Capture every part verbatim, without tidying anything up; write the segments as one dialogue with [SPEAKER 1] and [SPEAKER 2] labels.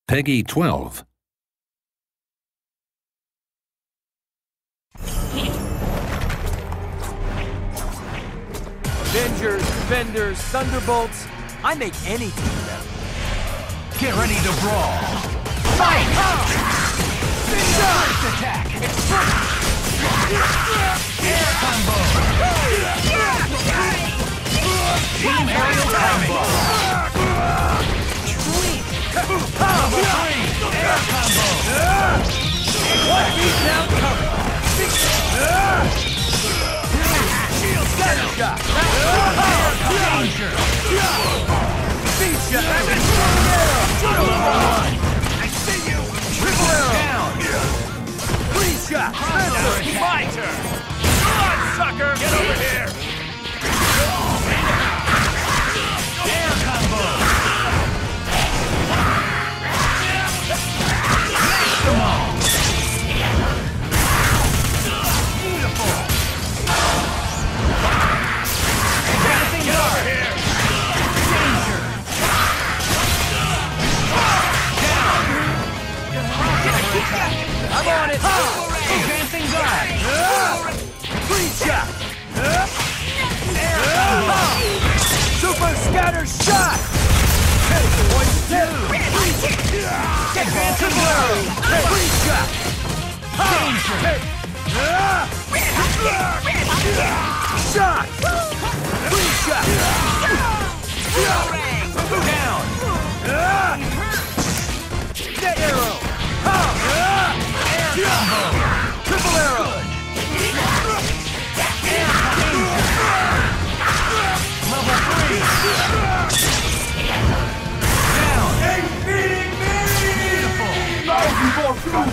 [SPEAKER 1] Peggy twelve.
[SPEAKER 2] Avengers, Defenders, Thunderbolts. I make any team better.
[SPEAKER 3] Get ready to brawl. Fight! First attack! Air combo! Team aerial combo! Sweet! Combo three! Air combo!
[SPEAKER 2] What beat down cover? Shield scatter shot!
[SPEAKER 3] Danger!
[SPEAKER 2] Beat shot!
[SPEAKER 3] Level one!
[SPEAKER 2] I see you! Triple arrow!
[SPEAKER 3] Down!
[SPEAKER 2] Three shot!
[SPEAKER 3] Counter
[SPEAKER 2] My turn! Come on, sucker! Get over here!
[SPEAKER 3] Air combo! Maximum! Beautiful! Advancing guard! Danger! Down!
[SPEAKER 2] I'm on it!
[SPEAKER 3] Advancing guard!
[SPEAKER 2] Three shot!
[SPEAKER 3] Air combo!
[SPEAKER 2] Super scatter shot! One, two!
[SPEAKER 3] Advancing guard!
[SPEAKER 2] Three shot!
[SPEAKER 3] Danger!
[SPEAKER 2] Shot! Three shot!
[SPEAKER 3] Down!
[SPEAKER 2] Net arrow!
[SPEAKER 3] Air combo!
[SPEAKER 2] Triple arrow!
[SPEAKER 3] Level three! Down!
[SPEAKER 2] Beating me!
[SPEAKER 3] Beautiful!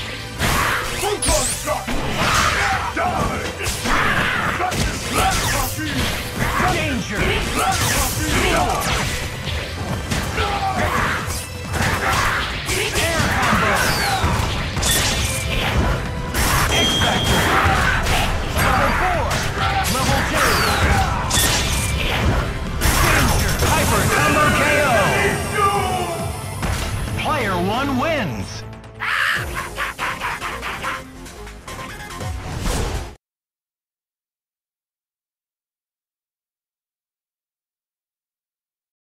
[SPEAKER 3] Danger! Air combo! X-Factor! Level four! Level two! Danger! Hyper combo K O! Player one wins!